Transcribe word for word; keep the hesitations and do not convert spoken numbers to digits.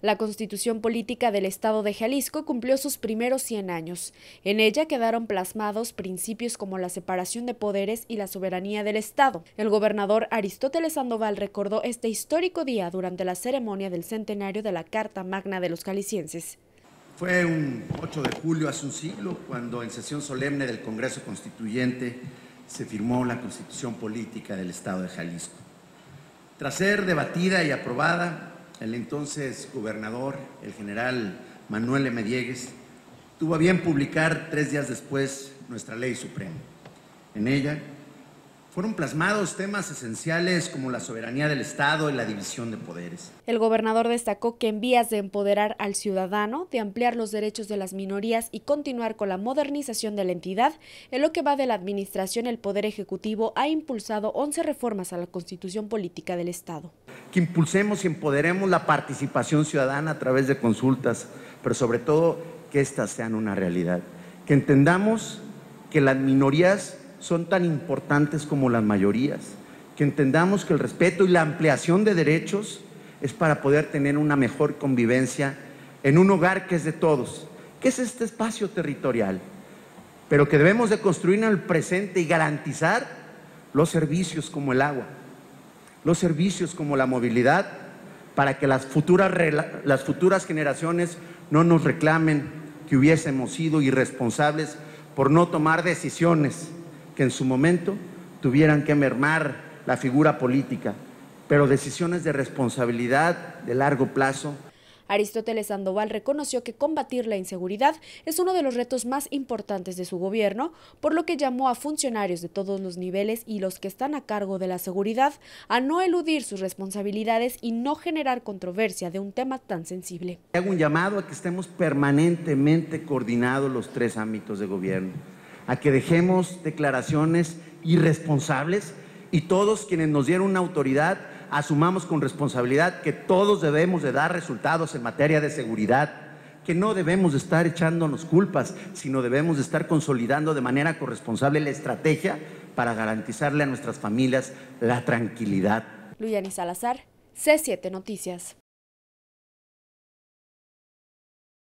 La Constitución Política del Estado de Jalisco cumplió sus primeros cien años. En ella quedaron plasmados principios como la separación de poderes y la soberanía del Estado. El gobernador Aristóteles Sandoval recordó este histórico día durante la ceremonia del centenario de la Carta Magna de los Jaliscienses. Fue un ocho de julio hace un siglo cuando en sesión solemne del Congreso Constituyente se firmó la Constitución Política del Estado de Jalisco. Tras ser debatida y aprobada, el entonces gobernador, el general Manuel M. Diegues, tuvo a bien publicar tres días después nuestra Ley Suprema. En ella fueron plasmados temas esenciales como la soberanía del Estado y la división de poderes. El gobernador destacó que en vías de empoderar al ciudadano, de ampliar los derechos de las minorías y continuar con la modernización de la entidad, en lo que va de la administración, el Poder Ejecutivo ha impulsado once reformas a la Constitución Política del Estado. Que impulsemos y empoderemos la participación ciudadana a través de consultas, pero sobre todo que éstas sean una realidad. Que entendamos que las minorías son tan importantes como las mayorías, que entendamos que el respeto y la ampliación de derechos es para poder tener una mejor convivencia en un hogar que es de todos, que es este espacio territorial, pero que debemos de construir en el presente y garantizar los servicios como el agua, los servicios como la movilidad, para que las futuras, las futuras generaciones no nos reclamen que hubiésemos sido irresponsables por no tomar decisiones que en su momento tuvieran que mermar la figura política, pero decisiones de responsabilidad de largo plazo. Aristóteles Sandoval reconoció que combatir la inseguridad es uno de los retos más importantes de su gobierno, por lo que llamó a funcionarios de todos los niveles y los que están a cargo de la seguridad a no eludir sus responsabilidades y no generar controversia de un tema tan sensible. Hago un llamado a que estemos permanentemente coordinados los tres ámbitos de gobierno, a que dejemos declaraciones irresponsables y todos quienes nos dieron una autoridad asumamos con responsabilidad que todos debemos de dar resultados en materia de seguridad, que no debemos de estar echándonos culpas, sino debemos de estar consolidando de manera corresponsable la estrategia para garantizarle a nuestras familias la tranquilidad. Luyani Salazar, C siete Noticias.